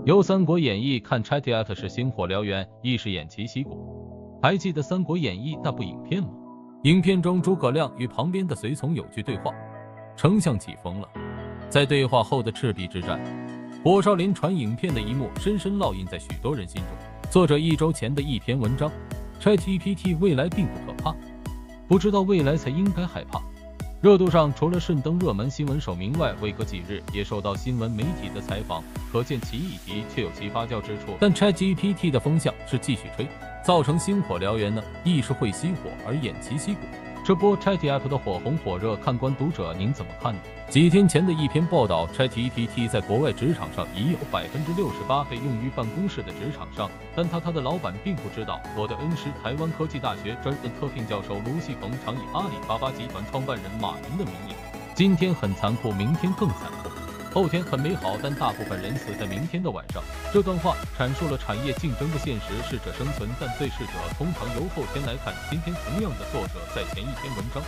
由《三国演义》看 ChatGPT 是星火燎原，亦是偃旗息鼓。还记得《三国演义》那部影片吗？影片中诸葛亮与旁边的随从有句对话：“丞相起风了。”在对话后的赤壁之战，火烧连传影片的一幕深深烙印在许多人心中。作者1周前的一篇文章 ：ChatGPT 未来并不可怕，不知道未来才应该害怕。热度上除了顺登热门新闻首名外，未隔几日也受到新闻媒体的采访，可见其议题确有其发酵之处。但 ChatGPT 的风向是继续吹，造成星火燎原呢，亦是会熄火而偃旗息鼓。这波 ChatGPT 的火红火热，看官读者您怎么看呢？几天前的一篇报道 ，ChatGPT 在国外职场上已有68%被用于办公室的职场上，但他的老板并不知道。我的恩师台湾科技大学专任特聘教授卢锡鹏常以阿里巴巴集团创办人马云的名义，今天很残酷，明天更残酷，后天很美好，但大部分人死在明天的晚上。这段话阐述了产业竞争的现实，适者生存，但对适者通常由后天来看。今天同样的作者在前一篇文章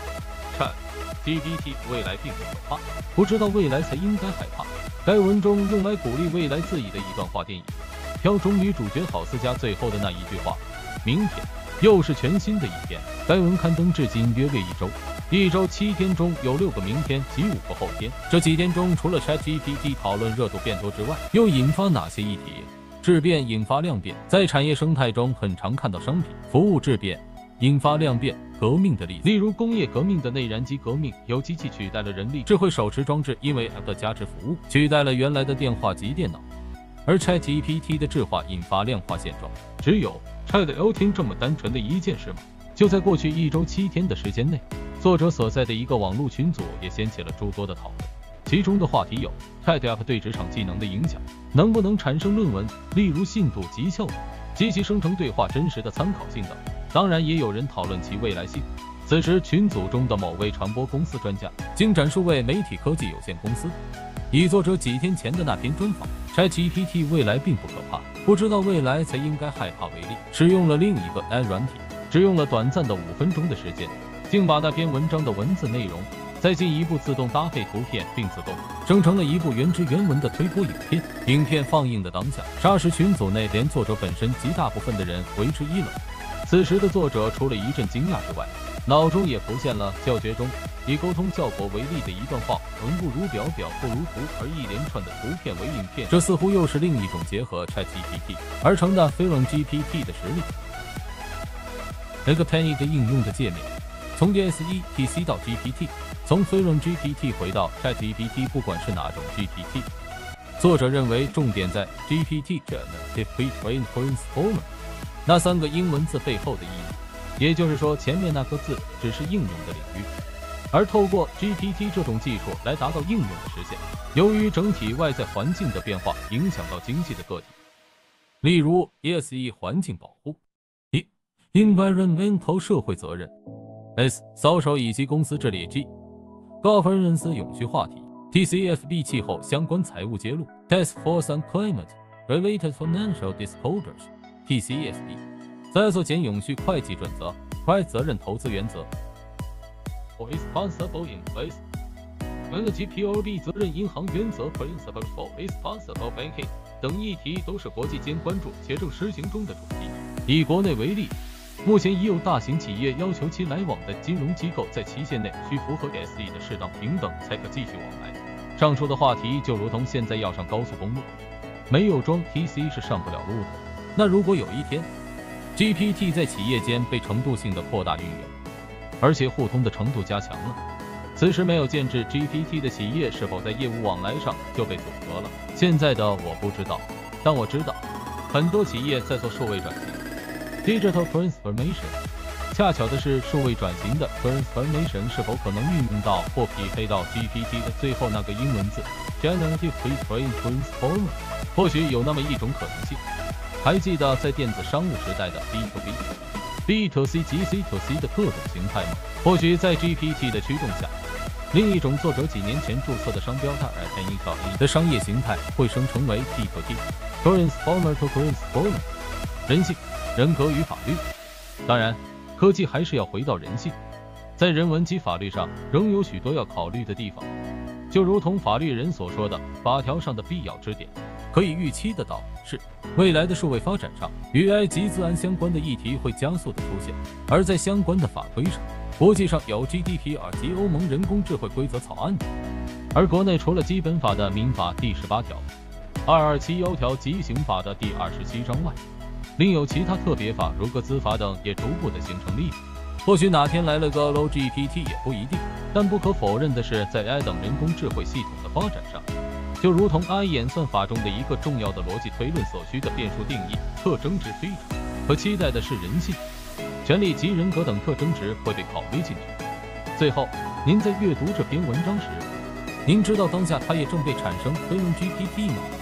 ChatGPT 未来并不可怕，不知道未来才应该害怕。该文中用来鼓励未来自己的一段话电影，片中女主角郝思嘉最后的那一句话：明天又是全新的一天。该文刊登至今约1周7天中有6个明天及5个后天。这几天中，除了 ChatGPT 讨论热度变多之外，又引发哪些议题？质变引发量变，在产业生态中很常看到商品、服务质变引发量变革命的例子，例如工业革命的内燃机革命，由机器取代了人力；智慧手持装置因为 App 的加值服务取代了原来的电话及电脑，而 ChatGPT 的智化引发量化现状。只有 ChatGPT 这么单纯的一件事吗？就在过去1周7天的时间内，作者所在的一个网络群组也掀起了诸多的讨论，其中的话题有 ChatGPT 对职场技能的影响，能不能产生论文，例如信度及效率，机器生成对话真实的参考性等。当然也有人讨论其未来性。此时群组中的某位传播公司专家，精展数位媒体科技有限公司，以作者几天前的那篇专访 ChatGPT 未来并不可怕，不知道未来才应该害怕为例，使用了另一个 AI 软体，只用了短暂的5分钟的时间，竟把那篇文章的文字内容再进一步自动搭配图片，并自动生成了一部原汁原味的推播影片。影片放映的当下，霎时群组内连作者本身及大部分的人为之一愣。此时的作者除了一阵惊讶之外，脑中也浮现了教学中以沟通效果为例的一段话：文不如表，表不如图，而一连串的图片为影片。这似乎又是另一种结合 ChatGPT 而成的飞轮 GPT 的实力。那个 Penny 的应用的界面，从 DSE、TC 到 GPT， 从飞轮 GPT 回到 ChatGPT， 不管是哪种 GPT， 作者认为重点在 GPT Generative Pre-trained Transformer 那3个英文字背后的意义，也就是说前面那个字只是应用的领域，而透过 GPT 这种技术来达到应用的实现。由于整体外在环境的变化影响到经济的个体，例如 ESG 环境保护，E Environmental 社会责任，S Social 以及公司治理 ，G Governance 永续话题 ，TCFD 气候相关财务揭露 ，Task Force on Climate Related Financial Disclosures。TCFD 在所减永续会计准则、快责任投资原则 ，Responsible Investment 及 POB 责任银行原则 Principles for Responsible Banking 等议题都是国际间关注且正实行中的主题。以国内为例，目前已有大型企业要求其来往的金融机构在期限内需符合 SE 的适当平等才可继续往来。上述的话题就如同现在要上高速公路，没有装 TC 是上不了路的。那如果有一天 GPT 在企业间被程度性的扩大运用，而且互通的程度加强了，此时没有建制 GPT 的企业是否在业务往来上就被阻隔了？现在的我不知道，但我知道很多企业在做数位转型 Digital Transformation。 恰巧的是，数位转型的 Transformation 是否可能运用到或匹配到 GPT 的最后那个英文字 Generative Pre-trained Transformer？ 或许有那么一种可能性。还记得在电子商务时代的 B2B、B2C 及 C2C 的各种形态吗？或许在 GPT 的驱动下，另一种作者几年前注册的商标它 Attention 的商业形态会生成为 T2T Transformer to Transformer， 人性、人格与法律。当然，科技还是要回到人性，在人文及法律上仍有许多要考虑的地方，就如同法律人所说的法条上的必要之点。 可以预期得到是，未来的数位发展上，与 AI 及自然相关的议题会加速的出现，而在相关的法规上，国际上有 GDPR 及欧盟人工智慧规则草案，而国内除了基本法的民法第18条、2271条及刑法的第27章外，另有其他特别法如个资法等也逐步的形成立法。或许哪天来了个 Low GPT 也不一定，但不可否认的是，在 AI 等人工智慧系统的发展上，就如同 AI 演算法中的一个重要的逻辑推论所需的变数定义特征值非常，可期待的是人性、权利及人格等特征值会被考虑进去。最后，您在阅读这篇文章时，您知道当下它也正被产生推论 GPT 吗？